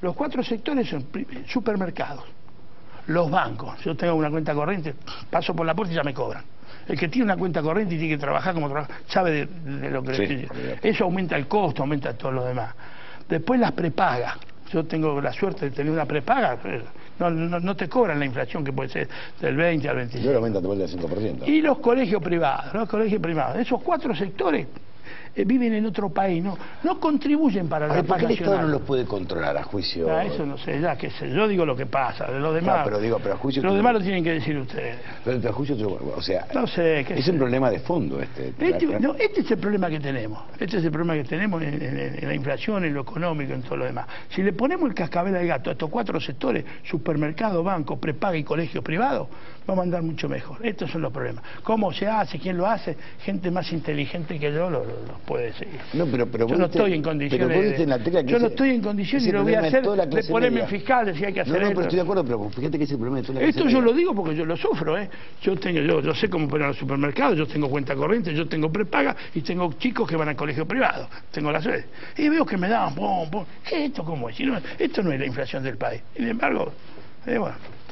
Los 4 sectores son supermercados, los bancos. Yo tengo una cuenta corriente, paso por la puerta y ya me cobran. El que tiene una cuenta corriente y tiene que trabajar como trabaja, sabe de lo que le estoy diciendo. Eso aumenta el costo, aumenta todo lo demás. Después las prepagas. Yo tengo la suerte de tener una prepaga, no te cobran la inflación que puede ser del 20 al 25. Yo aumenta del 5%. Y los colegios privados, esos 4 sectores viven en otro país, no contribuyen para la paz ¿Por qué el Estado nacional? no los puede controlar a juicio? Eso no sé, ya qué sé, yo digo lo que pasa, de lo demás, pero a juicio lo demás lo tienen que decir ustedes. Pero a juicio, o sea, no sé, es un problema de fondo este es el problema que tenemos, en la inflación, en lo económico, en todo lo demás. Si le ponemos el cascabel al gato a estos 4 sectores, supermercado, banco, prepaga y colegio privado, vamos a andar mucho mejor. Estos son los problemas. ¿Cómo se hace? ¿Quién lo hace? Gente más inteligente que yo los puede seguir. No, pero yo no estoy en condiciones. Yo no estoy en condiciones y lo voy a hacer de ponerme en fiscal, si hay que hacer esto. Pero estoy de acuerdo, pero fíjate que es el problema de toda la clase media. Esto yo lo digo porque yo lo sufro, Yo sé cómo poner al supermercado, yo tengo cuenta corriente, yo tengo prepaga y tengo chicos que van al colegio privado. Tengo la suerte. Y veo que me dan, ¿qué es esto? ¿Cómo es? Esto no es la inflación del país. Sin embargo, bueno.